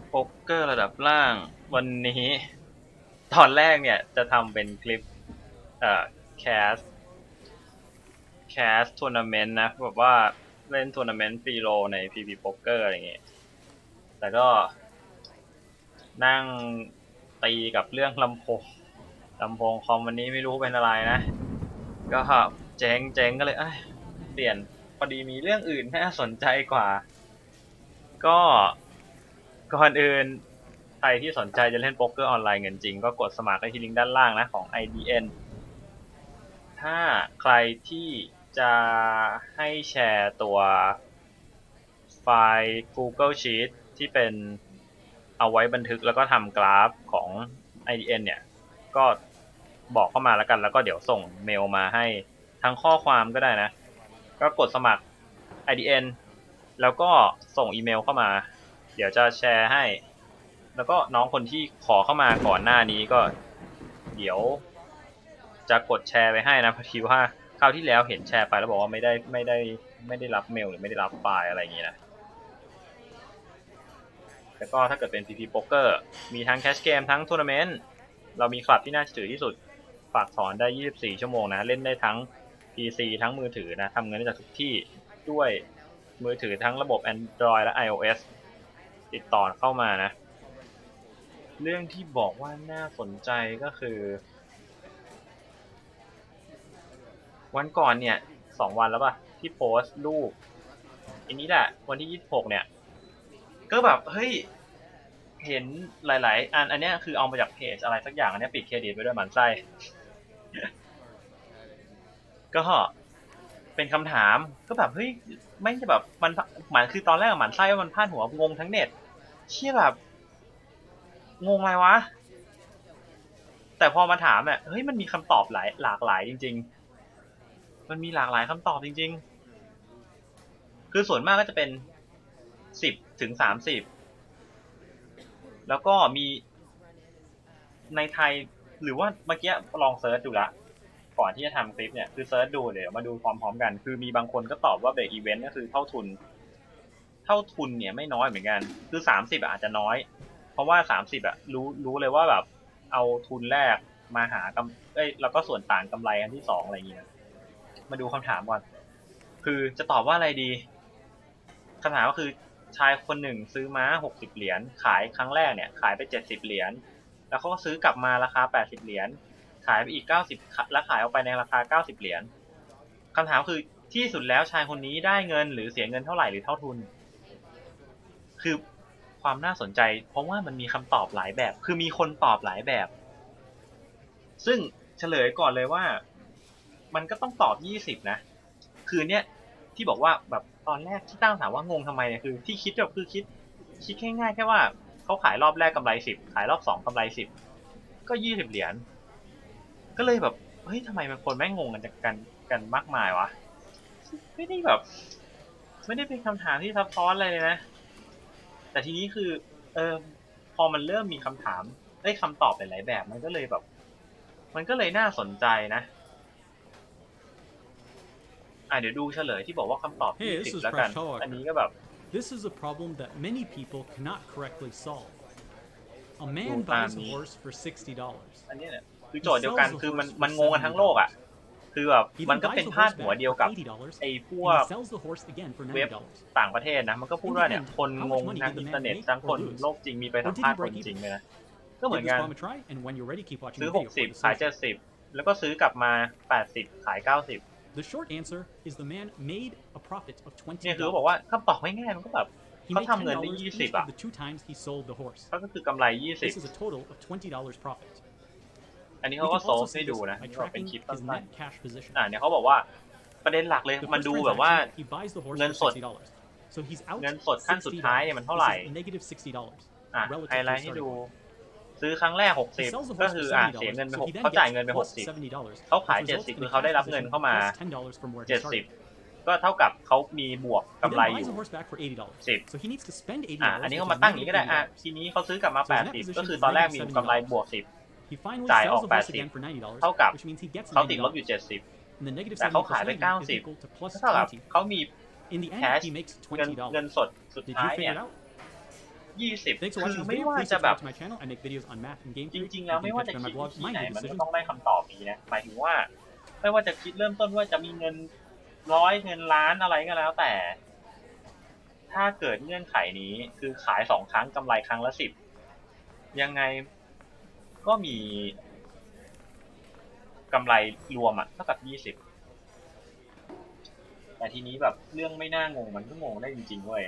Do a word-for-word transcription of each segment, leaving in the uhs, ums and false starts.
โป๊กเกอร์ระดับล่างวันนี้ตอนแรกเนี่ยจะทำเป็นคลิปเอ่อแคสแคสทัวร์นาเมนต์นะแบบว่าเล่นทัวร์นาเมนต์ฟรีโรใน พี พี Poker อะไรอย่างเงี้ยแต่ก็นั่งตีกับเรื่องลำโพงลำโพงคอมวันนี้ไม่รู้เป็นอะไรนะก็เจ๊งเจ๊งก็เลยเอ้ยเปลี่ยนพอดีมีเรื่องอื่นน่าสนใจกว่าก็ก่อนอื่นใครที่สนใจจะเล่นโป๊กเกอร์ออนไลน์เงินจริงก็กดสมัครได้ที่ลิงก์ด้านล่างนะของ ไอ ดี เอ็น ถ้าใครที่จะให้แชร์ตัวไฟล์ Google Sheet ที่เป็นเอาไว้บันทึกแล้วก็ทำกราฟของ ไอ ดี เอ็น เนี่ยก็บอกเข้ามาแล้วกันแล้วก็เดี๋ยวส่งเมลมาให้ทั้งข้อความก็ได้นะก็กดสมัคร ไอ ดี เอ็น แล้วก็ส่งอีเมลเข้ามาเดี๋ยวจะแชร์ให้แล้วก็น้องคนที่ขอเข้ามาก่อนหน้านี้ก็เดี๋ยวจะกดแชร์ไปให้นะพอดีว่าคราวที่แล้วเห็นแชร์ไปแล้วบอกว่าไม่ได้ไม่ได้ไม่ได้รับเมลหรือไม่ได้รับไฟล์อะไรอย่างนี้นะแล้วก็ถ้าเกิดเป็น พี พี Poker มีทั้งแคชเกมทั้งทัวร์นาเมนต์เรามีคลับที่น่าเชื่อถือที่สุดฝากสอนได้ยี่สิบสี่ชั่วโมงนะเล่นได้ทั้ง พี ซี ทั้งมือถือนะทำเงินได้จากทุกที่ด้วยมือถือทั้งระบบ Android และ iOS ติดต่อเข้ามานะเรื่องที่บอกว่าน่าสนใจก็คือวันก่อนเนี่ยสองวันแล้วป่ะที่โพสต์รูปอันนี้แหละวันที่ยี่สิบหกเนี่ยก็แบบเฮ้ยเห็นหลายๆอันอันนี้คือเอามาจากเพจอะไรสักอย่างอันนี้ปิดเครดิตไปด้วยหมันไส้ก็เป็นคำถามก็แบบเฮ้ยไม่ใช่แบบมันหมันคือตอนแรกหมันไส้ว่ามันพลาดหัวงงทั้งเน็ตเชี่ยแบบงงอะไรวะแต่พอมาถามเนี่ยเฮ้ยมันมีคำตอบหลายหลากหลายจริงๆมันมีหลากหลายคำตอบจริงๆคือส่วนมากก็จะเป็นสิบถึงสามสิบแล้วก็มีในไทยหรือว่าเมื่อกี้ลองเซิร์ชดูละก่อนที่จะทำคลิปเนี่ยคือเซิร์ชดูเดี๋ยวมาดูพร้อมๆกันคือมีบางคนก็ตอบว่าเบรกอีเวนต์ก็คือเท่าทุนเท่าทุนเนี่ยไม่น้อยเหมือนกันคือสามสิบอาจจะน้อยเพราะว่าสามสิบอะรู้รู้เลยว่าแบบเอาทุนแรกมาหากำเอ้ยแล้วก็ส่วนต่างกำไรอันที่สองอะไรอย่างเงี้ยมาดูคำถามก่อนคือจะตอบว่าอะไรดีคำถามก็คือชายคนหนึ่งซื้อม้าหกสิบเหรียญขายครั้งแรกเนี่ยขายไปเจ็ดสิบเหรียญแล้วเขาก็ซื้อกลับมาราคาแปดสิบเหรียญขายไปอีกเก้าสิบแล้วขายออกไปในราคาเก้าสิบเหรียญคำถามคือที่สุดแล้วชายคนนี้ได้เงินหรือเสียเงินเท่าไหร่หรือเท่าทุนคือความน่าสนใจเพราะว่ามันมีคำตอบหลายแบบคือมีคนตอบหลายแบบซึ่งเฉลยก่อนเลยว่ามันก็ต้องตอบยี่สิบนะคือเนี้ยที่บอกว่าแบบตอนแรกที่ตั้งถามว่างงทำไมเนี่ยคือที่คิดแบบคือคิดคิดง่ายๆแค่ว่าเขาขายรอบแรกกำไรสิบขายรอบสองกำไรสิบก็ยี่สิบเหรียญก็เลยแบบเฮ้ยทำไมมันคนแม่งงกันกันกันมากมายวะไม่ได้แบบไม่ได้เป็นคำถามที่ซับซ้อนอะไรเลยนะแต่ทีนี้คือเออพอมันเริ่มมีคำถามได้คำตอบหลายๆแบบมันก็เลยแบบมันก็เลยน่าสนใจนะอ่ะเดี๋ยวดูเฉลยที่บอกว่าคำตอบยี่สิบแล้วกันอันนี้ก็แบบ This is a problem that many people cannot correctly solve. A man buys a horse for sixty dollars. อันนี้เนี่ยคือโจทย์เดียวกันคือมันมันงงกันทั้งโลกอ่ะคือแบบมันก็เป็นพาดหัวเดียวกับไอ้พวกเว็บต่างประเทศนะมันก็พูดว่าเนี่ยคนงงทางอินเทอร์เน็ตทั้งคนโลกจริงมีไปสัมภาษณ์คนจริงเลยนะก็เหมือนกันซื้อหกสิบขายเจ็ดสิบแล้วก็ซื้อกลับมาแปดสิบขายเก้าสิบ The short answer is the man made a profit of twenty เนี่ยคือบอกว่าคำตอบง่ายๆมันก็แบบเขาทำเงินได้ยี่สิบอ่ะก็คือกำไรยี่สิบ This is a total of twenty dollars profit. อันนี้เขาก็โซฟให้ดูนะเป็นคลิปสั้นๆอ่าเนี่ยเขาบอกว่าประเด็นหลักเลยมันดูแบบว่าเงินสดเงินสดขั้นสุดท้ายเนี่ยมันเท่าไหร่อ่ะไฮไลท์ให้ดูซื้อครั้งแรกหกสิบก็คืออ่ะเสียเงินไปหกเขาจ่ายเงินไปหกสิบเขาขายเจ็ดสิบคือเขาได้รับเงินเข้ามาเจ็ดสิบก็เท่ากับเขามีบวกกำไรอยู่สิบอ่ะอันนี้เขามาตั้งอย่างนี้ก็ได้อ่ะทีนี้เขาซื้อกลับมาแปดสิบก็คือตอนแรกมีกำไรบวกสิบจ่ายออกแปดสิบเท่ากับเขาติดลบอยู่เจ็ดสิบแต่เขาขายไปเก้าสิบเท่ากับเขามีแคชเงินเงินสดสุดท้ายเนี่ยยี่สิบ Thanks for คือ watching this ไม่ video. ว่า Please จะแบบ subscribe to my channel. I make videos on math and game จ theory. ริง ๆ You แล้ว can ไม่ว่า catch จะ me on คิ my ด blog. ที่ My ไหน Make a มันก็ Decision. ต้องได้คำตอบนี้นะหมายถึงว่าไม่ว่าจะคิดเริ่มต้นว่าจะมีเงินร้อยเงินล้านอะไรก็แล้วแต่ ถ้าเกิดเงื่อนไขนี้คือขายสองครั้งกำไรครั้งละสิบยังไงก็มีกำไรรวมอ่ะเท่ากับยี่สิบแต่ทีนี้แบบเรื่องไม่น่างงมันก็งงได้จริงๆเว้ย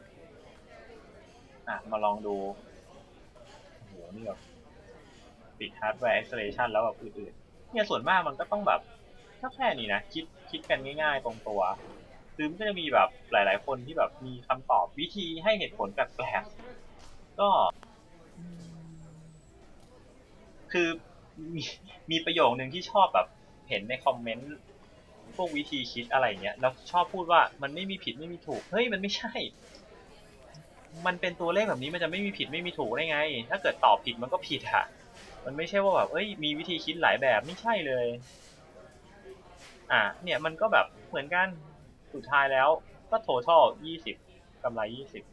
อ่ะมาลองดูโอ้โหนี่แบบปิดฮาร์ดแวร์ acceleration แล้วแบบอื่นๆเนี่ยส่วนมากมันก็ต้องแบบถ้าแค่นี้นะคิดคิดกันง่ายๆตรงตัวคือมันก็จะมีแบบหลายๆคนที่แบบมีคำตอบวิธีให้เหตุผลแปลกๆก็คือมีมีประโยคนึงที่ชอบแบบเห็นในคอมเมนต์พวกวิธีคิดอะไรเงี้ยแล้วชอบพูดว่ามันไม่มีผิดไม่มีถูกเฮ้ยมันไม่ใช่มันเป็นตัวเลขแบบนี้มันจะไม่มีผิดไม่มีถูกได้ไงถ้าเกิดตอบผิดมันก็ผิดอะมันไม่ใช่ว่าแบบเอ้ยมีวิธีคิดหลายแบบไม่ใช่เลยอ่ะเนี่ยมันก็แบบเหมือนกันสุดท้ายแล้วก็ total ยี่สิบกำไรยี่สิบ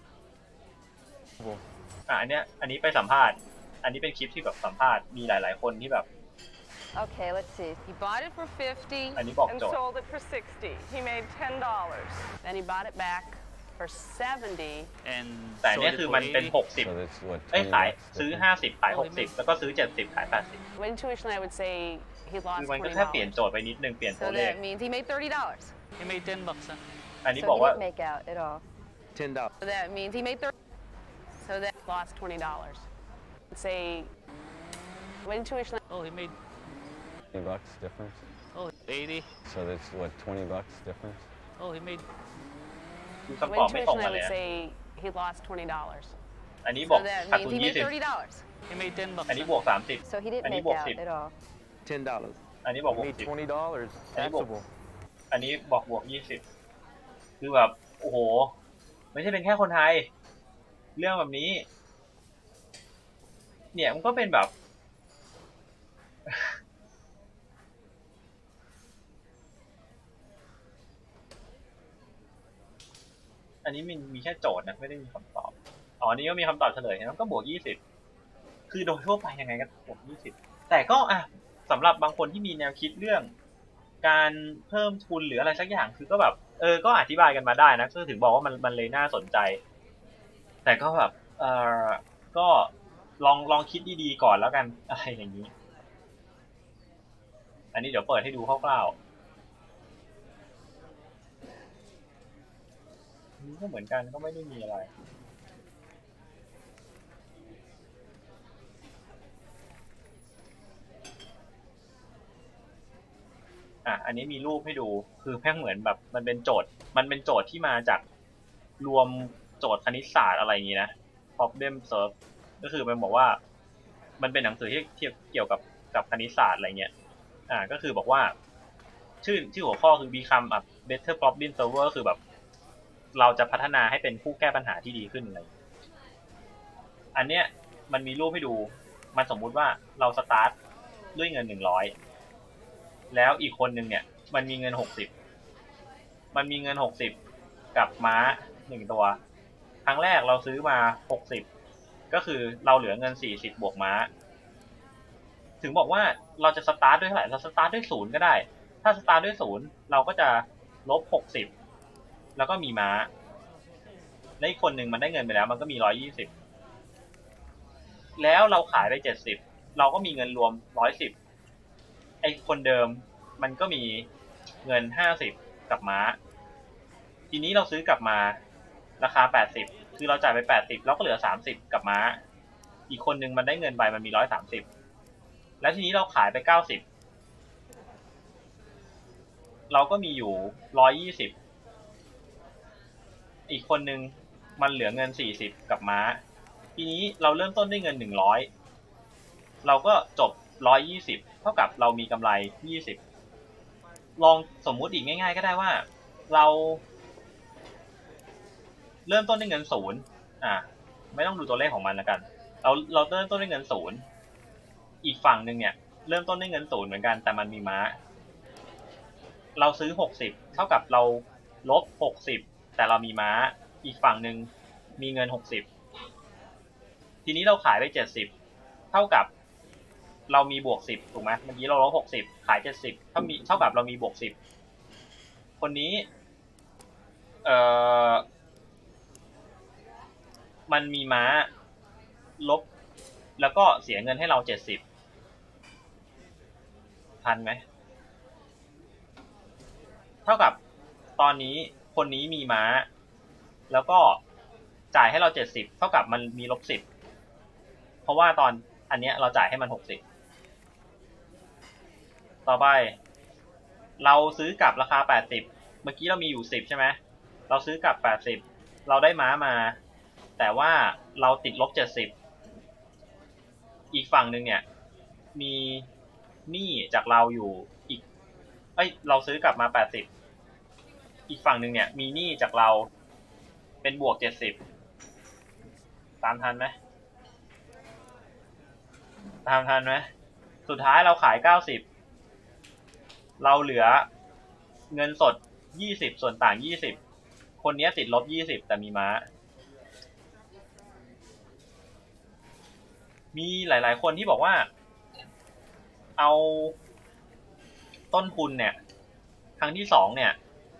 อ่ะอันเนี้ยอันนี้ไปสัมภาษณ์อันนี้เป็นคลิปที่แบบสัมภาษณ์มีหลายๆคนที่แบบ Okay, let's see. He bought it for fifty อันนี้บอก and โจทย์ sold it for sixty. He made ten dollars. Then he bought it back for seventy. And แต่เนี่ยคือมันเป็นหกสิบ So that's what เอ้ย twenty ขาย bucks ซื้อ difference? ห้าสิบขายหกสิบแล้วก็ซื้อเจ็ดสิบขายแปดสิบ Intuition, I would say he คื lost อมันก็ twenty แค่เปลี่ยน dollars. โจทย์ไปนิดนึงเปลี่ยนตั So วเลข that means he made thirty dollars. he made ten bucks. Huh? อันนี้ So บอก he ว่า didn't make out at all. Ten dollars. So that means he made thirty. So that lost twenty dollars. Say, what intuition? Oh, he made Twenty bucks difference. oh eighty. So that's what twenty bucks difference. Oh, he made คือ What คำตอบไม่ตรง intuition? กั I นเลย would นะ say he lost twenty dollars. อันนี้บอก So that ขาด means ทุน he ยี่ made สิบ thirty dollars. he made ten bucks. อันนี้ huh? บวกสามสิบ So he didn't And he make bought out it. at all. Ten dollars. อันนี้บอกหก Made สิบ twenty dollars. And he bought- Taxable. อันนี้บอกบวกยี่สิบคือแบบโอ้โหไม่ใช่เป็นแค่คนไทย เรื่องแบบนี้ เนี่ยมันก็เป็นแบบ อันนี้มันมีแค่โจทย์นะไม่ได้มีคำตอบอ๋ออันนี้ก็มีคำตอบเฉลยนะก็บวกยี่สิบคือโดยทั่วไปยังไงก็บวกยี่สิบแต่ก็อ่ะสำหรับบางคนที่มีแนวคิดเรื่อง การเพิ่มทุนหรืออะไรสักอย่างคือก็แบบเออก็อธิบายกันมาได้นะก็ถึงบอกว่ามันมันเลยน่าสนใจ แต่ก็แบบเออก็ลองลองคิดดีๆก่อนแล้วกันอะไรอย่างนี้ อันนี้เดี๋ยวเปิดให้ดูคร่าวๆนี่ก็เหมือนกันก็ไม่ได้มีอะไรอ่ะอันนี้มีรูปให้ดูคือแพ่งเหมือนแบบมันเป็นโจทย์มันเป็นโจทย์ที่มาจากรวมโจทย์คณิตศาสตร์อะไรอย่างนี้นะ problem solve ก็คือมันบอกว่ามันเป็นหนังสือที่เกี่ยวกับกับคณิตศาสตร์อะไรเงี้ยอ่าก็คือบอกว่าชื่อชื่อหัวข้อคือ become a better problem solver คือแบบเราจะพัฒนาให้เป็นผู้แก้ปัญหาที่ดีขึ้นอะไรอันเนี้ยมันมีรูปให้ดูมันสมมุติว่าเราสตาร์ทด้วยเงินหนึ่งร้อยแล้วอีกคนนึงเนี่ยมันมีเงินหกสิบมันมีเงินหกสิบกับม้าหนึ่งตัวครั้งแรกเราซื้อมาหกสิบก็คือเราเหลือเงินสี่สิบบวกม้าถึงบอกว่าเราจะสตาร์ทด้วยเท่าไหร่เราสตาร์ทด้วยศูนย์ก็ได้ถ้าสตาร์ทด้วยศูนย์เราก็จะลบหกสิบแล้วก็มีม้าและอีกคนหนึ่งมันได้เงินไปแล้วมันก็มีร้อยยี่สิบแล้วเราขายไปเจ็ดสิบเราก็มีเงินรวมร้อยสิบไอคนเดิมมันก็มีเงินห้าสิบกับม้าทีนี้เราซื้อกลับมาราคาแปดสิบคือเราจ่ายไปแปดสิบเราก็เหลือสามสิบกับม้าอีกคนนึงมันได้เงินไปมันมีหนึ่งร้อยสามสิบแล้วทีนี้เราขายไปเก้าสิบเราก็มีอยู่หนึ่งร้อยยี่สิบอีกคนนึงมันเหลือเงินสี่สิบกับม้าทีนี้เราเริ่มต้นด้วยเงินหนึ่งร้อยเราก็จบหนึ่งร้อยยี่สิบเท่ากับเรามีกำไรยี่สิบลองสมมุติอีกง่ายๆก็ได้ว่าเราเริ่มต้นด้วยเงินศูนย์อ่ะไม่ต้องดูตัวเลขของมันแล้วกันเราเราเริ่มต้นด้วยเงินศูนย์อีกฝั่งหนึ่งเนี่ยเริ่มต้นด้วยเงินศูนย์เหมือนกันแต่มันมีม้าเราซื้อหกสิบเท่ากับเราลบหกสิบแต่เรามีม้าอีกฝั่งหนึ่งมีเงินหกสิบทีนี้เราขายไปเจ็ดสิบเท่ากับเรามีบวกสิบถูกไหมเมื่อกี้เราลบหกสิบขายเจ็ดสิบเท่ามีเท่ากับเรามีบวกสิบคนนี้เอ่อมันมีม้าลบแล้วก็เสียเงินให้เราเจ็ดสิบทันไหมเท่ากับตอนนี้คนนี้มีม้าแล้วก็จ่ายให้เราเจ็ดสิบเท่ากับมันมีลบสิบเพราะว่าตอนอันเนี้ยเราจ่ายให้มันหกสิบต่อไปเราซื้อกลับราคาแปดสิบเมื่อกี้เรามีอยู่สิบใช่ไหมเราซื้อกลับแปดสิบเราได้ม้ามาแต่ว่าเราติดลบเจ็ดสิบอีกฝั่งหนึ่งเนี่ยมีหนี้จากเราอยู่อีกเอ้ยเราซื้อกลับมาแปดสิบอีกฝั่งหนึ่งเนี่ยมีหนี้จากเราเป็นบวกเจ็ดสิบตามทันไหมตามทันไหมสุดท้ายเราขายเก้าสิบเราเหลือเงินสดยี่สิบส่วนต่างยี่สิบคนนี้ติดลบยี่สิบแต่มีม้ามีหลายๆคนที่บอกว่าเอาต้นทุนเนี่ยครั้งที่สองเนี่ย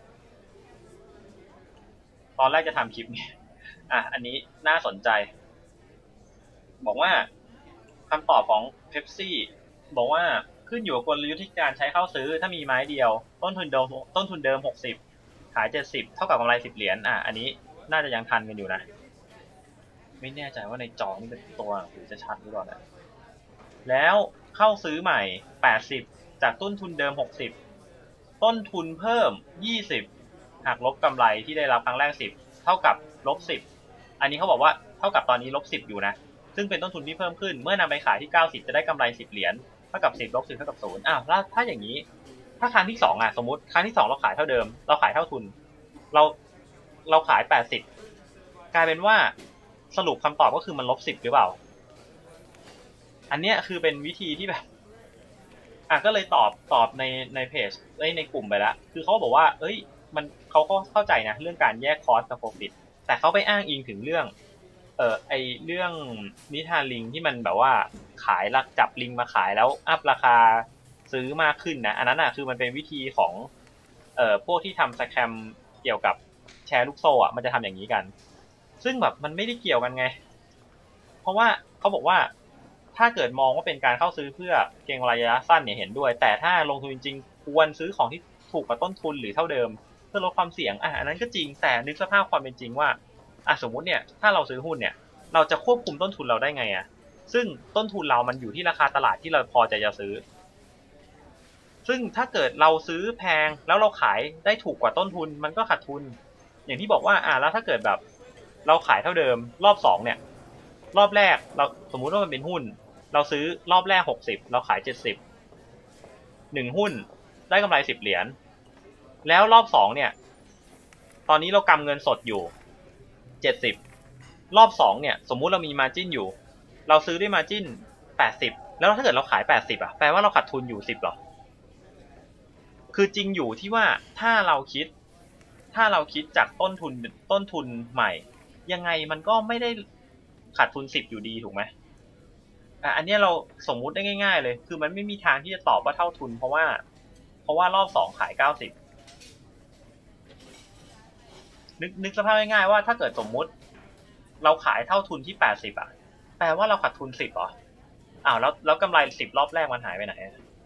ตอนแรกจะทำคลิปเนี่ยอ่ะอันนี้น่าสนใจบอกว่าคำตอบของเพปซี่บอกว่าขึ้นอยู่กับกลยุทธ์ที่การใช้เข้าซื้อถ้ามีไม้เดียวต้นทุนเดิมต้นทุนเดิมหกสิบขายเจ็ดสิบเท่ากับกำไรสิบเหรียญอ่ะอันนี้น่าจะยังทันกันอยู่นะไม่แน่ใจว่าในจอนี่เป็นตัวหรือจะชัดหรือเปล่านะแล้วเข้าซื้อใหม่แปดสิบจากต้นทุนเดิมหกสิบต้นทุนเพิ่มยี่สิบหักลบกำไรที่ได้รับครั้งแรกสิบเท่ากับลบสิบอันนี้เขาบอกว่าเท่ากับตอนนี้ลบสิบอยู่นะซึ่งเป็นต้นทุนที่เพิ่มขึ้นเมื่อนำไปขายที่เก้าสิบจะได้กำไรสิบเหรียญเท่ากับสิบลบสิบเท่ากับศูนย์อ้าวแล้วถ้าอย่างนี้ถ้าครั้งที่สองอ่ะสมมติครั้งที่สองเราขายเท่าเดิมเราขายเท่าทุนเราเราขายแปดสิบกลายเป็นว่าสรุปคำตอบก็คือมันลบสิบหรือเปล่าอันเนี้ยคือเป็นวิธีที่แบบอ่ะก็เลยตอบตอบในในเพจในในกลุ่มไปแล้วคือเขาบอกว่าเอ้ยมันเขาก็เข้าใจนะเรื่องการแยกคอสกับโปรฟิตแต่เขาไปอ้างอิงถึงเรื่องเออไอเรื่องนิทานลิงที่มันแบบว่าขายลักจับลิงมาขายแล้วอัพราคาซื้อมากขึ้นนะอันนั้นอ่ะคือมันเป็นวิธีของเอ่อพวกที่ทำสแคมเกี่ยวกับแชร์ลูกโซ่อ่ะมันจะทำอย่างนี้กันซึ่งแบบมันไม่ได้เกี่ยวกันไงเพราะว่าเขาบอกว่าถ้าเกิดมองว่าเป็นการเข้าซื้อเพื่อเก็งระยะสั้นเนี่ยเห็นด้วยแต่ถ้าลงทุนจริงๆควรซื้อของที่ถูกกว่าต้นทุนหรือเท่าเดิมเพื่อลดความเสี่ยงอ่ะอันนั้นก็จริงแต่นึกสภาพความเป็นจริงว่าอ่ะสมมุติเนี่ยถ้าเราซื้อหุ้นเนี่ยเราจะควบคุมต้นทุนเราได้ไงอ่ะซึ่งต้นทุนเรามันอยู่ที่ราคาตลาดที่เราพอใจจะซื้อซึ่งถ้าเกิดเราซื้อแพงแล้วเราขายได้ถูกกว่าต้นทุนมันก็ขาดทุนอย่างที่บอกว่าอ่ะแล้วถ้าเกิดแบบเราขายเท่าเดิมรอบสองเนี่ยรอบแรกเราสมมุติว่ามันเป็นหุ้นเราซื้อรอบแรกหกสิบเราขายเจ็ดสิบหนึ่งหุ้นได้กำไรสิบเหรียญแล้วรอบสองเนี่ยตอนนี้เรากำเงินสดอยู่เจ็ดสิบรอบสองเนี่ยสมมุติเรามีมาร์จิ้นอยู่เราซื้อด้วยมาร์จิ้นแปดสิบแล้วถ้าเกิดเราขายแปดสิบอ่ะแปลว่าเราขาดทุนอยู่สิบหรอคือจริงอยู่ที่ว่าถ้าเราคิดถ้าเราคิดจากต้นทุนต้นทุนใหม่ยังไงมันก็ไม่ได้ขาดทุนสิบอยู่ดีถูกไหมอ่ะอันนี้เราสมมุติได้ง่ายๆเลยคือมันไม่มีทางที่จะตอบว่าเท่าทุนเพราะว่าเพราะว่ารอบสองขายเก้าสิบนึกนึกสภาพง่ายๆว่าถ้าเกิดสมมุติเราขายเท่าทุนที่แปดสิบอ่ะแปลว่าเราขาดทุนสิบเหรออ้าวแล้วแล้วกำไรสิบรอบแรกมันหายไปไหน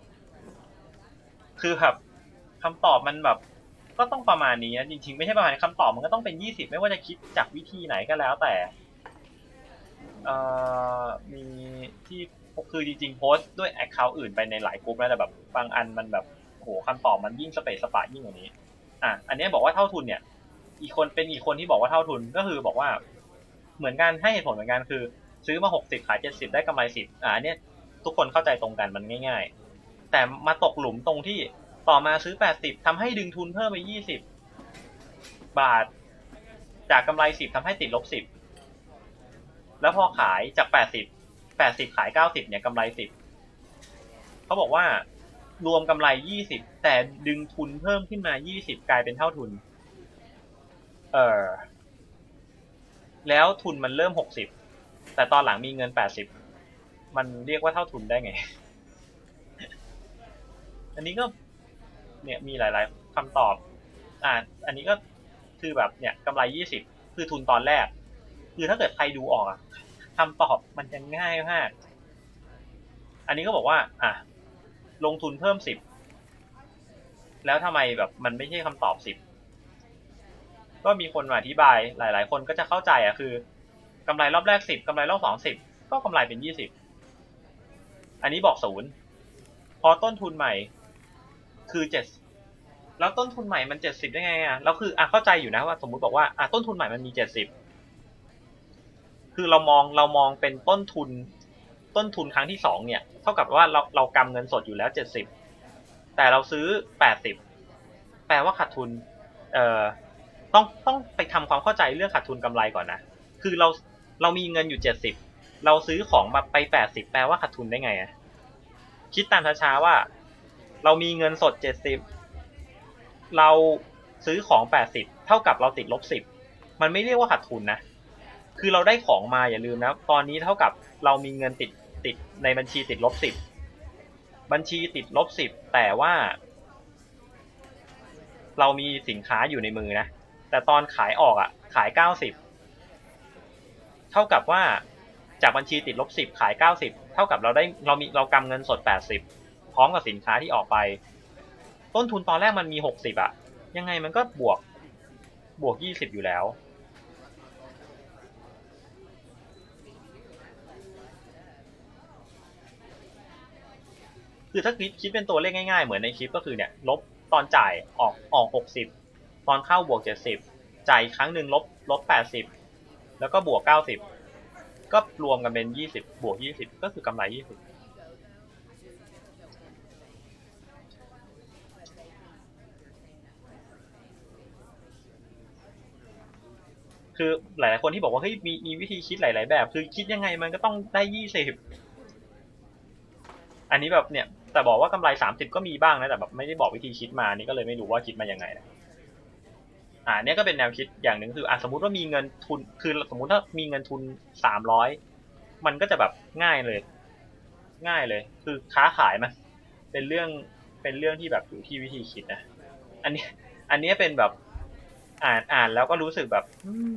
คือแบบคำตอบมันแบบก็ต้องประมาณนี้นะจริงๆไม่ใช่ประมาณคำตอบมันก็ต้องเป็นยี่สิบไม่ว่าจะคิดจากวิธีไหนก็แล้วแต่เอ่อมีที่คือจริงๆโพสต์ด้วยแอคเคาท์อื่นไปในหลายกลุ่มแล้วแต่แบบบางอันมันแบบโหคำตอบมันยิ่งสเปซสปะยิ่งกว่านี้อ่ะอันนี้บอกว่าเท่าทุนเนี่ยอีกคนเป็นอีกคนที่บอกว่าเท่าทุนก็คือบอกว่าเหมือนกันให้เหตุผลเหมือนกันคือซื้อมาหกสิบขายเจ็ดสิบได้กำไรสิบอ่ะอันนี้ทุกคนเข้าใจตรงกันมันง่ายๆแต่มาตกหลุมตรงที่ต่อมาซื้อแปดสิบทำให้ดึงทุนเพิ่มไปยี่สิบบาทจากกำไรสิบทำให้ติดลบสิบแล้วพอขายจากแปดสิบ แปดสิบขายเก้าสิบเนี่ยกำไรสิบเขาบอกว่ารวมกำไรยี่สิบแต่ดึงทุนเพิ่มขึ้นมายี่สิบกลายเป็นเท่าทุนเออแล้วทุนมันเริ่มหกสิบแต่ตอนหลังมีเงินแปดสิบมันเรียกว่าเท่าทุนได้ไง อันนี้ก็เนี่ยมีหลายๆคำตอบอ่าอันนี้ก็คือแบบเนี่ยกำไรยี่สิบคือทุนตอนแรกคือถ้าเกิดใครดูออกอะคำตอบมันจะง่ายมากอันนี้ก็บอกว่าอ่ะลงทุนเพิ่มสิบแล้วทำไมแบบมันไม่ใช่คำตอบสิบก็มีคนมาอธิบายหลายๆคนก็จะเข้าใจอ่ะคือกำไรรอบแรกสิบกำไรรอบสองสิบก็กำไรเป็นยี่สิบอันนี้บอกศูนย์พอต้นทุนใหม่คือเจ็ดแล้วต้นทุนใหม่มันเจ็ดสิบได้ไงอ่ะแล้วคืออ่ะเข้าใจอยู่นะว่าสมมุติบอกว่าอ่ะต้นทุนใหม่มันมีเจ็ดสิบคือเรามองเรามองเป็นต้นทุนต้นทุนครั้งที่สองเนี่ยเท่ากับว่าเราเรากำเงินสดอยู่แล้วเจ็ดสิบแต่เราซื้อแปดสิบแปลว่าขาดทุนเอ่อต้องต้องไปทำความเข้าใจเรื่องขาดทุนกำไรก่อนนะคือเราเรามีเงินอยู่เจ็ดสิบเราซื้อของมาไปแปดสิบแปลว่าขาดทุนได้ไงอ่ะคิดตามช้าๆว่าเรามีเงินสดเจ็ดสิบเราซื้อของแปดสิบเท่ากับเราติดลบสิบมันไม่เรียกว่าขาดทุนนะคือเราได้ของมาอย่าลืมนะตอนนี้เท่ากับเรามีเงินติดติดในบัญชีติดลบสิบบัญชีติดลบสิบแต่ว่าเรามีสินค้าอยู่ในมือนะแต่ตอนขายออกอ่ะขายเก้าสิบเท่ากับว่าจากบัญชีติดลบสิบขายเก้าสิบเท่ากับเราได้เรามีเรากำเงินสดแปดสิบพร้อมกับสินค้าที่ออกไปต้นทุนตอนแรกมันมีหกสิบอ่ะยังไงมันก็บวกบวกยี่สิบอยู่แล้วคือถ้าคิดคิดเป็นตัวเลขง่ายๆเหมือนในคลิปก็คือเนี่ยลบตอนจ่ายออกออกหกสิบตอนเข้าบวกเจ็ดสิบจ่ายครั้งหนึ่งลบลบแปดสิบแล้วก็บวกเก้าสิบก็รวมกันเป็นยี่สิบบวกยี่สิบก็คือกำไรยี่สิบคือหลายๆคนที่บอกว่าเฮ้ยมีมีวิธีคิดหลายๆแบบคือคิดยังไงมันก็ต้องได้ยี่สิบอันนี้แบบเนี่ยแต่บอกว่ากำไรสามสิบก็มีบ้างนะแต่แบบไม่ได้บอกวิธีคิดมานี่ก็เลยไม่รู้ว่าคิดมายังไงนะอ่าเนี่ยก็เป็นแนวคิดอย่างหนึ่งคืออ่ะสมมุติว่ามีเงินทุนคือสมมุติถ้ามีเงินทุนสามร้อยมันก็จะแบบง่ายเลยง่ายเลยคือค้าขายมันเป็นเรื่องเป็นเรื่องที่แบบอยู่ที่วิธีคิดนะอันนี้อันนี้เป็นแบบอ่านอ่านแล้วก็รู้สึกแบบ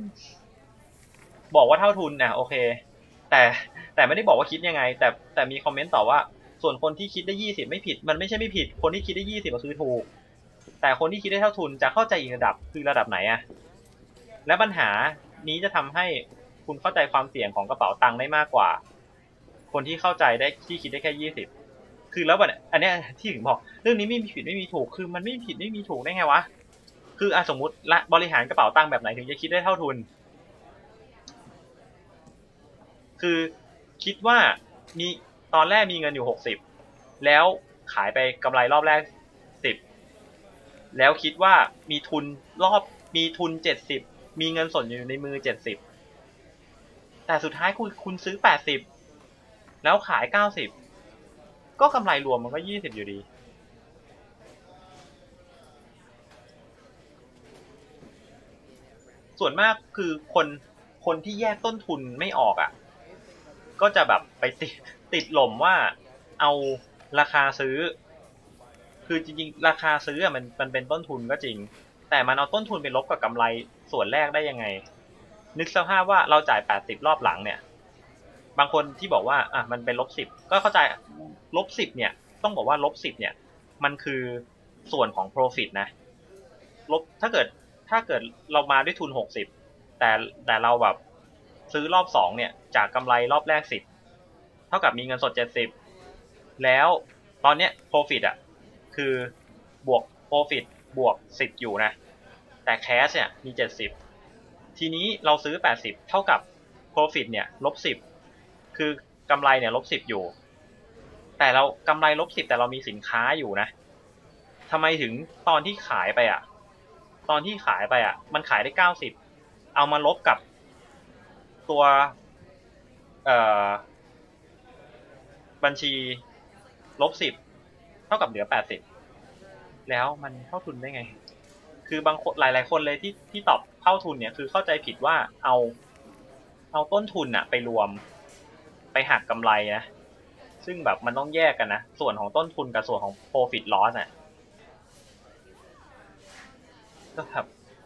บอกว่าเท่าทุนนะโอเคแต่แต่ไม่ได้บอกว่าคิดยังไงแต่แต่มีคอมเมนต์ต่อว่าส่วนคนที่คิดได้ยี่สิบไม่ผิดมันไม่ใช่ไม่ผิดคนที่คิดได้ยี่สิบก็คือถูกแต่คนที่คิดได้เท่าทุนจะเข้าใจอีกระดับคือระดับไหนอะและปัญหานี้จะทำให้คุณเข้าใจความเสี่ยงของกระเป๋าตังค์ได้มากกว่าคนที่เข้าใจได้ที่คิดได้แค่ยี่สิบคือแล้วแบบอันนี้ที่ถึงบอกเรื่องนี้ไม่มีผิดไม่มีถูกคือมันไม่มีผิดไม่มีถูกได้ไงวะคืออ่ะสมมติละบริหารกระเป๋าตังค์แบบไหนถึงจะคิดได้เท่าทุนคือคิดว่ามีตอนแรกมีเงินอยู่หกสิบแล้วขายไปกำไรรอบแรกสิบแล้วคิดว่ามีทุนรอบมีทุนเจ็ดสิบมีเงินสดอยู่ในมือเจ็ดสิบแต่สุดท้ายคุณคุณซื้อแปดสิบแล้วขายเก้าสิบก็กำไรรวมมันก็ยี่สิบอยู่ดีส่วนมากคือคนคนที่แยกต้นทุนไม่ออกอ่ะก็จะแบบไปติดติดหล่มว่าเอาราคาซื้อคือจริงๆราคาซื้อมันมันเป็นต้นทุนก็จริงแต่มันเอาต้นทุนไปลบกับกำไรส่วนแรกได้ยังไงนึกสภาพว่าเราจ่ายแปดสิบรอบหลังเนี่ยบางคนที่บอกว่าอ่ะมันเป็นลบสิบก็เข้าใจลบสิบเนี่ยต้องบอกว่าลบสิบเนี่ยมันคือส่วนของ profit นะลบถ้าเกิดถ้าเกิดเรามาด้วยทุนหกสิบแต่แต่เราแบบซื้อรอบสองเนี่ยจากกำไรรอบแรกสิบเท่ากับมีเงินสดเจ็ดสิบแล้วตอนเนี้ย profit อ่ะคือบวก profit บวกสิบอยู่นะแต่ cash เนี่ยมีเจ็ดสิบทีนี้เราซื้อแปดสิบเท่ากับ profit เนี่ยลบสิบคือกำไรเนี่ยลบสิบอยู่แต่เรากำไรลบสิบแต่เรามีสินค้าอยู่นะทำไมถึงตอนที่ขายไปอ่ะตอนที่ขายไปอ่ะมันขายได้เก้าสิบเอามาลบกับตัวเอ่อบัญชีลบสิบเท่ากับเหลือแปดสิบแล้วมันเท่าทุนได้ไงคือบางคนหลายๆคนเลยที่ที่ตอบเท่าทุนเนี่ยคือเข้าใจผิดว่าเอาเอาต้นทุนอะไปรวมไปหักกำไรนะซึ่งแบบมันต้องแยกกันนะส่วนของต้นทุนกับส่วนของ profit loss น่ะก็แบบ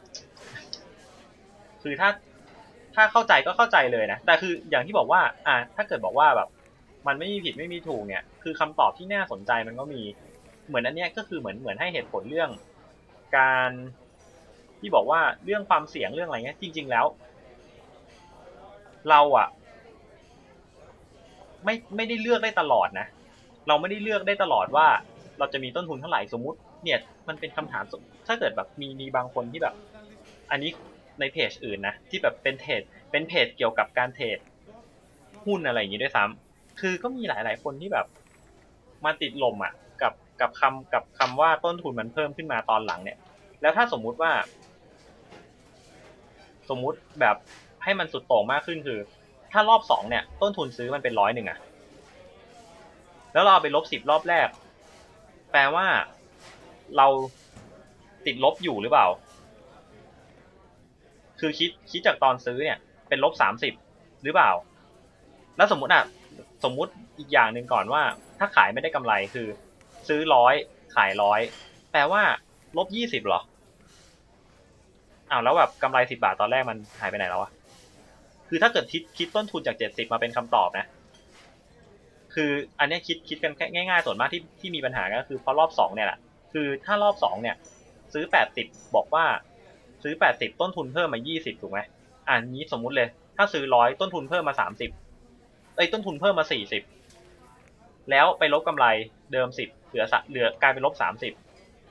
คือถ้าถ้าเข้าใจก็เข้าใจเลยนะแต่คืออย่างที่บอกว่าอ่าถ้าเกิดบอกว่าแบบมันไม่มีผิดไม่มีถูกเนี่ยคือคำตอบที่น่าสนใจมันก็มีเหมือนอันเนี้ยก็คือเหมือนเหมือนให้เหตุผลเรื่องการที่บอกว่าเรื่องความเสี่ยงเรื่องอะไรเงี้ยจริงๆแล้วเราอะไม่ไม่ได้เลือกได้ตลอดนะเราไม่ได้เลือกได้ตลอดว่าเราจะมีต้นทุนเท่าไหร่สมมุติเนี่ยมันเป็นคำถามถ้าเกิดแบบมีมีบางคนที่แบบอันนี้ในเพจอื่นนะที่แบบเป็นเทรดเป็นเพจเกี่ยวกับการเทรดหุ้นอะไรอย่างนี้ด้วยซ้ำคือก็มีหลายๆคนที่แบบมาติดลมอ่ะกับกับคำกับคำว่าต้นทุนมันเพิ่มขึ้นมาตอนหลังเนี่ยแล้วถ้าสมมุติว่าสมมุติแบบให้มันสุดโต่งมากขึ้นคือถ้ารอบสองเนี่ยต้นทุนซื้อมันเป็นร้อยหนึ่งอะแล้วเราเอาไปลบสิบรอบแรกแปลว่าเราติดลบอยู่หรือเปล่าคือคิดคิดจากตอนซื้อเนี่ยเป็นลบสามสิบหรือเปล่าแล้วสมมุติอ่ะสมมุติอีกอย่างหนึ่งก่อนว่าถ้าขายไม่ได้กำไรคือซื้อร้อยขายร้อยแปลว่าลบยี่สิบเหรออ้าวแล้วแบบกำไรสิบบาทตอนแรกมันหายไปไหนแล้ววะคือถ้าเกิดคิดคิดต้นทุนจากเจ็ดสิบมาเป็นคำตอบนะคืออันนี้คิดคิดกันง่ายๆส่วนมากที่ที่มีปัญหาก็คือเพราะรอบสองเนี่ยแหละคือถ้ารอบสองเนี่ยซื้อแปดสิบบอกว่าซื้อแปดสิบต้นทุนเพิ่มมายี่สิบถูกไหมอ่านี้สมมุติเลยถ้าซื้อร้อยต้นทุนเพิ่มมาสามสิบเอ้ยต้นทุนเพิ่มมาสี่สิบแล้วไปลบกำไรเดิมสิบเหลือเหลือกลายเป็นลบสามสิบ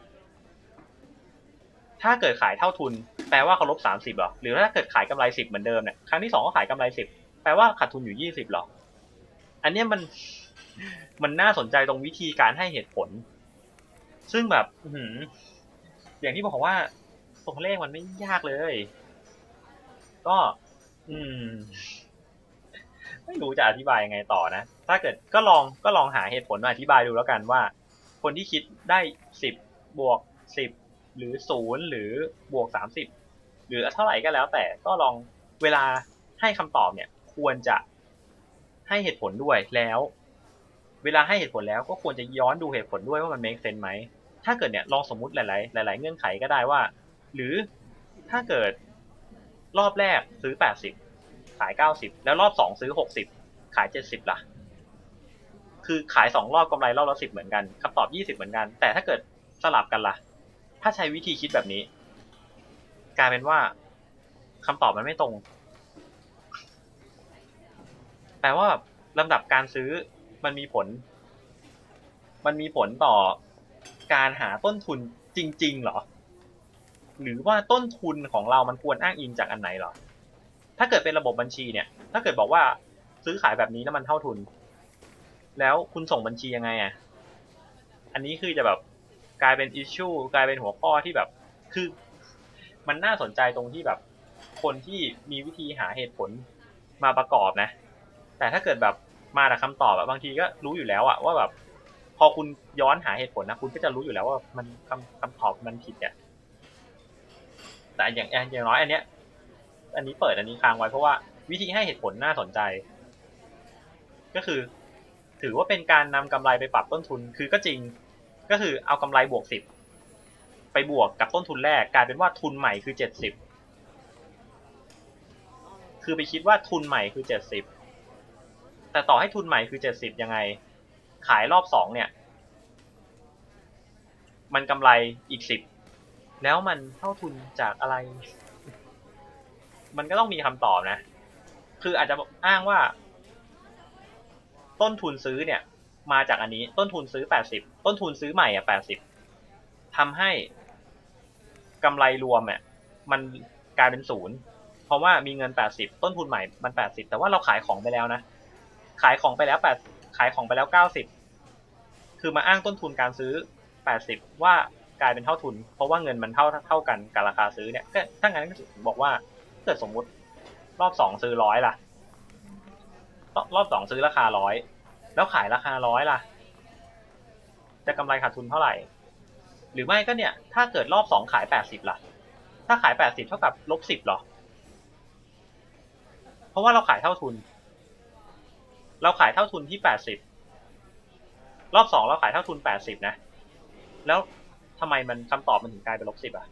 ถ้าเกิดขายเท่าทุนแปลว่าเขาลบสามสิบหรอหรือถ้าเกิดขายกำไรสิบเหมือนเดิมเนี่ยครั้งที่สองก็ขายกำไรสิบแปลว่าขาดทุนอยู่ยี่สิบหรออันนี้มันมันน่าสนใจตรงวิธีการให้เหตุผลซึ่งแบบหืมอย่างที่บอกว่าตัวเลขมันไม่ยากเลยก็อืมไม่รู้จะอธิบายยังไงต่อนะถ้าเกิดก็ลองก็ลองหาเหตุผลมาอธิบายดูแล้วกันว่าคนที่คิดได้สิบบวกสิบหรือศูนย์หรือบวกสามสิบหรือเท่าไหร่ก็แล้วแต่ก็ลองเวลาให้คำตอบเนี่ยควรจะให้เหตุผลด้วยแล้วเวลาให้เหตุผลแล้วก็ควรจะย้อนดูเหตุผลด้วยว่ามัน make sense ไหมถ้าเกิดเนี่ยลองสมมุติหลายๆหลายๆเงื่อนไขก็ได้ว่าหรือถ้าเกิดรอบแรกซื้อแปดสิบขายเก้าสิบแล้วรอบสองซื้อหกสิบขายเจ็ดสิบล่ะคือขายสองรอบกำไรรอบละสิบเหมือนกันคำตอบยี่สิบเหมือนกันแต่ถ้าเกิดสลับกันล่ะถ้าใช้วิธีคิดแบบนี้กลายเป็นว่าคำตอบมันไม่ตรงแปลว่าลำดับการซื้อมันมีผลมันมีผลต่อการหาต้นทุนจริงๆเหรอหรือว่าต้นทุนของเรามันควรอ้างอิงจากอันไหนเหรอถ้าเกิดเป็นระบบบัญชีเนี่ยถ้าเกิดบอกว่าซื้อขายแบบนี้แล้วมันเท่าทุนแล้วคุณส่งบัญชียังไงอ่ะอันนี้คือจะแบบกลายเป็นอิชชูกลายเป็นหัวข้อที่แบบคือมันน่าสนใจตรงที่แบบคนที่มีวิธีหาเหตุผลมาประกอบนะแต่ถ้าเกิดแบบมาแต่คำตอบแบบบางทีก็รู้อยู่แล้วอะว่าแบบพอคุณย้อนหาเหตุผลนะคุณก็จะรู้อยู่แล้วว่ามันคำคำตอบมันผิดเนี่ยแต่อย่างอย่างน้อยอันเนี้ยอันนี้เปิดอันนี้ค้างไว้เพราะว่าวิธีให้เหตุผลน่าสนใจก็คือถือว่าเป็นการนำกำไรไปปรับต้นทุนคือก็จริงก็คือเอากำไรบวกสิบไปบวกกับต้นทุนแรกกลายเป็นว่าทุนใหม่คือเจ็ดสิบคือไปคิดว่าทุนใหม่คือเจ็ดสิบแต่ต่อให้ทุนใหม่คือเจ็ดสิบยังไงขายรอบสองเนี่ยมันกำไรอีกสิบแล้วมันเท่าทุนจากอะไรมันก็ต้องมีคำตอบนะคืออาจจะอ้างว่าต้นทุนซื้อเนี่ยมาจากอันนี้ต้นทุนซื้อแปดสิบต้นทุนซื้อใหม่อ่ะแปดสิบทำให้กำไรรวมอ่ะมันกลายเป็นศูนย์เพราะว่ามีเงินแปดสิบต้นทุนใหม่มันแปดสิบแต่ว่าเราขายของไปแล้วนะขายของไปแล้วแปดขายของไปแล้วเก้าสิบคือมาอ้างต้นทุนการซื้อแปดสิบว่ากลายเป็นเท่าทุนเพราะว่าเงินมันเท่าเท่ากันกับราคาซื้อเนี่ยก็ถ้างั้นก็บอกว่าเกิดสมมุติรอบสองซื้อร้อยล่ะรอบสองซื้อราคาร้อยแล้วขายราคาร้อยล่ะจะกำไรขาดทุนเท่าไหร่หรือไม่ก็เนี่ยถ้าเกิดรอบสองขายแปดสิบล่ะถ้าขายแปดสิบเท่ากับลบสิบหรอเพราะว่าเราขายเท่าทุน เราขายเท่าทุนที่แปดสิบรอบสองเราขายเท่าทุนแปดสิบนะแล้วทำไมมันคำตอบมันถึงกลายเป็นลบสิบอ่ะ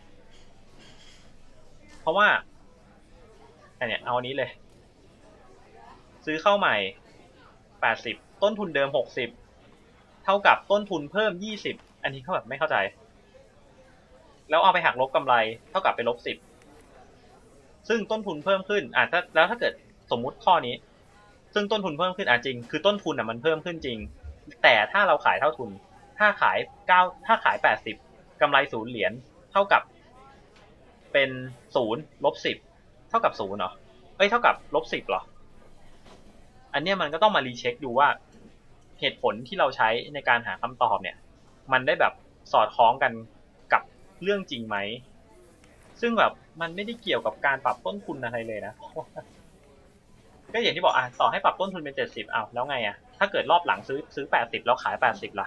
เพราะว่าอันเนี้ยเอาอันนี้เลยซื้อเข้าใหม่แปดสิบต้นทุนเดิมหกสิบเท่ากับต้นทุนเพิ่มยี่สิบอันนี้เขาแบบไม่เข้าใจแล้วเอาไปหักลบกำไรเท่ากับเป็นลบสิบซึ่งต้นทุนเพิ่มขึ้นอ่ะถ้าแล้วถ้าเกิดสมมุติข้อนี้ซึ่งต้นทุนเพิ่มขึ้นอ่ะจริงคือต้นทุนอ่ะมันเพิ่มขึ้นจริงแต่ถ้าเราขายเท่าทุนถ้าขายเก้าถ้าขายแปดสิบกำไรศูนย์เหรียญเท่ากับเป็นศูนย์ลบสิบเท่ากับศูนย์เหรอเอ้ยเท่ากับลบสิบเหรออันเนี้ยมันก็ต้องมารีเช็คดูว่าเหตุผลที่เราใช้ในการหาคำตอบเนี่ยมันได้แบบสอดคล้องกันกับเรื่องจริงไหมซึ่งแบบมันไม่ได้เกี่ยวกับการปรับต้นทุนอะไรเลยนะก็อย่างที่บอกอ่ะต่อให้ปรับต้นทุนเป็นเจ็ดสิบอ้าวแล้วไงอ่ะถ้าเกิดรอบหลังซื้อซื้อแปดสิบแล้วขายแปดสิบล่ะ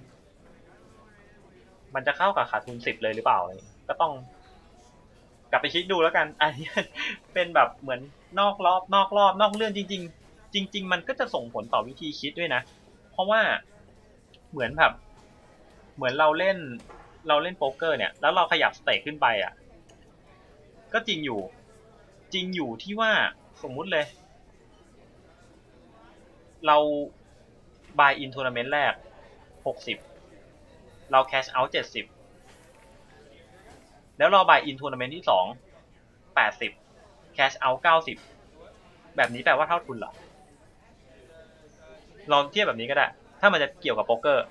มันจะเข้ากับขาดทุนสิบเลยหรือเปล่าก็ต้องกลับไปคิดดูแล้วกันอันนี้เป็นแบบเหมือนนอกรอบนอกรอบนอกเรื่องจริงๆจริงๆมันก็จะส่งผลต่อวิธีคิดด้วยนะเพราะว่าเหมือนแบบเหมือนเราเล่นเราเล่นโป๊กเกอร์เนี่ยแล้วเราขยับสเต็กขึ้นไปอ่ะก็จริงอยู่จริงอยู่ที่ว่าสมมุติเลยเรา buy in tournament แรกหกสิบเรา cash out เจ็ดสิบแล้วเรา buy in tournament ที่สองแปดสิบ cash out เก้าสิบแบบนี้แปลว่าเท่าทุนเหรอลองเทียบแบบนี้ก็ได้ถ้ามันจะเกี่ยวกับโป๊กเกอร์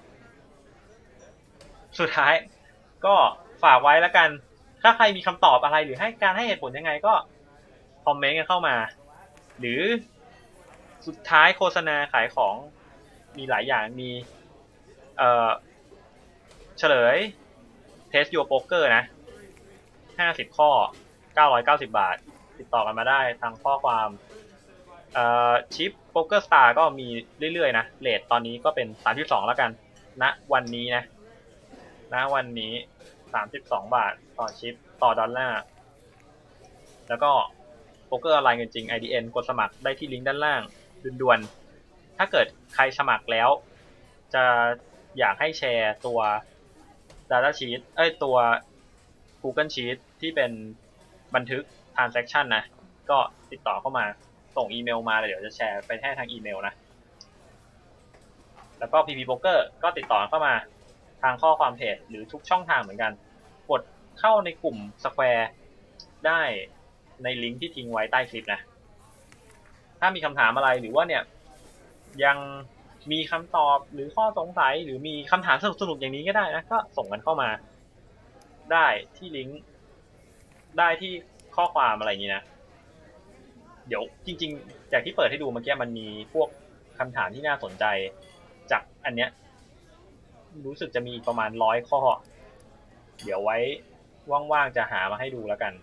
สุดท้ายก็ฝากไว้แล้วกันถ้าใครมีคำตอบอะไรหรือให้การให้เหตุผลยังไงก็คอมเมนต์กันเข้ามาหรือสุดท้ายโฆษณาขายของมีหลายอย่างมีเอ่อเฉลย Test Your Poker นะห้าสิบข้อเก้าร้อยเก้าสิบบาทติดต่อกันมาได้ทางข้อความเอ่อชิป Poker Star ก็มีเรื่อยๆนะเรทตอนนี้ก็เป็นสามสิบสองแล้วกันณวันนี้นะณวันนี้สามสิบสองบาทต่อชิปต่อดอลลาร์แล้วก็โป๊กเกอร์ออนไลน์เงินจริง ไอ ดี เอ็น กดสมัครได้ที่ลิงก์ด้านล่างด่วนๆถ้าเกิดใครสมัครแล้วจะอยากให้แชร์ตัว Data Sheet เอ้ยตัว Google Sheet ที่เป็นบันทึก Transaction นะก็ติดต่อเข้ามาส่งอีเมลมาเดี๋ยวจะแชร์ไปให้ทางอีเมลนะแล้วก็ พี พี Poker ก็ติดต่อเข้ามาทางข้อความเพจหรือทุกช่องทางเหมือนกันกดเข้าในกลุ่ม Square ได้ในลิงก์ที่ทิ้งไว้ใต้คลิปนะถ้ามีคำถามอะไรหรือว่าเนี่ยยังมีคำตอบหรือข้อสงสัยหรือมีคำถามสนุกๆอย่างนี้ก็ได้นะก็ส่งกันเข้ามาได้ที่ลิงก์ได้ที่ข้อความอะไรอย่างนี้นะเดี๋ยวจริงๆจากที่เปิดให้ดูเมื่อกี้มันมีพวกคำถามที่น่าสนใจจากอันเนี้ยรู้สึกจะมีประมาณร้อยข้อเดี๋ยวไว้ว่างๆจะหามาให้ดูแล้วกัน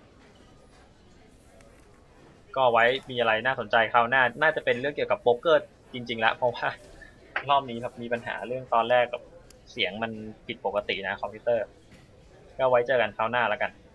ก็ไว้มีอะไรน่าสนใจคราวหน้าน่าจะเป็นเรื่องเกี่ยวกับโป๊กเกอร์จริงๆแล้วเพราะว่ารอบนี้ครับมีปัญหาเรื่องตอนแรกกับเสียงมันผิดปกตินะคอมพิวเตอร์ก็ไว้เจอกันคราวหน้าแล้วกัน